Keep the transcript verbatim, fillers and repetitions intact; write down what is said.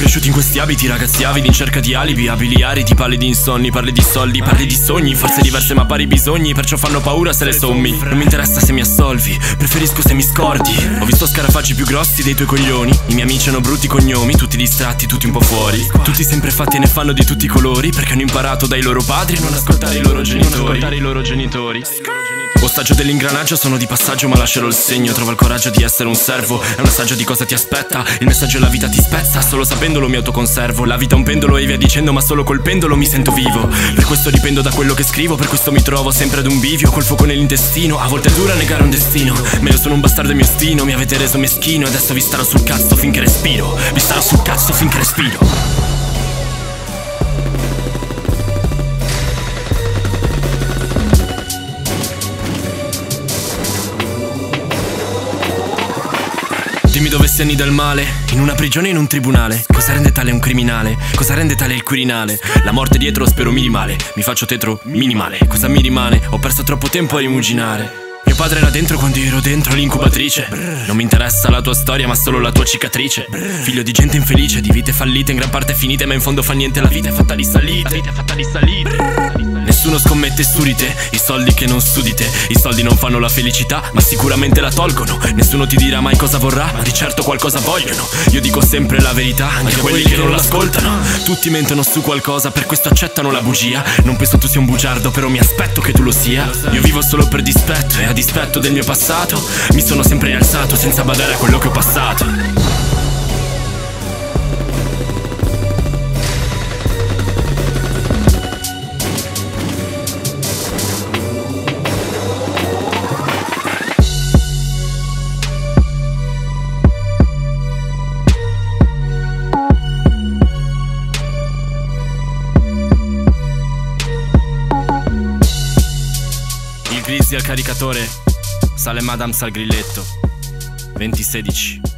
cresciuti in questi abiti, ragazzi avidi in cerca di alibi, abili aridi, parli di insonni, parli di soldi, parli di sogni, forse diverse ma pari bisogni, perciò fanno paura se le sommi. Non mi interessa se mi assolvi, preferisco se mi scordi. Ho visto scarafaggi più grossi dei tuoi coglioni, i miei amici hanno brutti cognomi, tutti distratti, tutti un po' fuori, tutti sempre fatti e ne fanno di tutti i colori, perché hanno imparato dai loro padri a non ascoltare i loro genitori. Non ascoltare i loro genitori. Ostaggio dell'ingranaggio, sono di passaggio ma lascerò il segno. Trovo il coraggio di essere un servo, è un assaggio di cosa ti aspetta. Il messaggio è la vita ti spezza, solo sapendolo mi autoconservo. La vita è un pendolo e via dicendo, ma solo col pendolo mi sento vivo. Per questo dipendo da quello che scrivo, per questo mi trovo sempre ad un bivio, col fuoco nell'intestino. A volte è dura negare un destino, ma io sono un bastardo e mio stino. Mi avete reso meschino e adesso vi starò sul cazzo finché respiro. Vi starò sul cazzo finché respiro. Dimmi dove si annida il male, in una prigione o in un tribunale. Cosa rende tale un criminale? Cosa rende tale il Quirinale? La morte dietro spero minimale, mi faccio tetro minimale. Cosa mi rimane? Ho perso troppo tempo a rimuginare. Mio padre era dentro quando io ero dentro l'incubatrice. Non mi interessa la tua storia ma solo la tua cicatrice. Figlio di gente infelice, di vite fallite, in gran parte finite, ma in fondo fa niente. La vita è fatta di salite, la vita è fatta di salite. Nessuno scommette su di te, i soldi che non studi te. I soldi non fanno la felicità, ma sicuramente la tolgono. Nessuno ti dirà mai cosa vorrà, ma di certo qualcosa vogliono. Io dico sempre la verità, anche a quelli che non l'ascoltano. Tutti mentono su qualcosa, per questo accettano la bugia. Non penso tu sia un bugiardo, però mi aspetto che tu lo sia. Io vivo solo per dispetto e a dispetto del mio passato mi sono sempre rialzato senza badare a quello che ho passato. Il Grizzly al caricatore, Salem Adams al grilletto, venti sedici.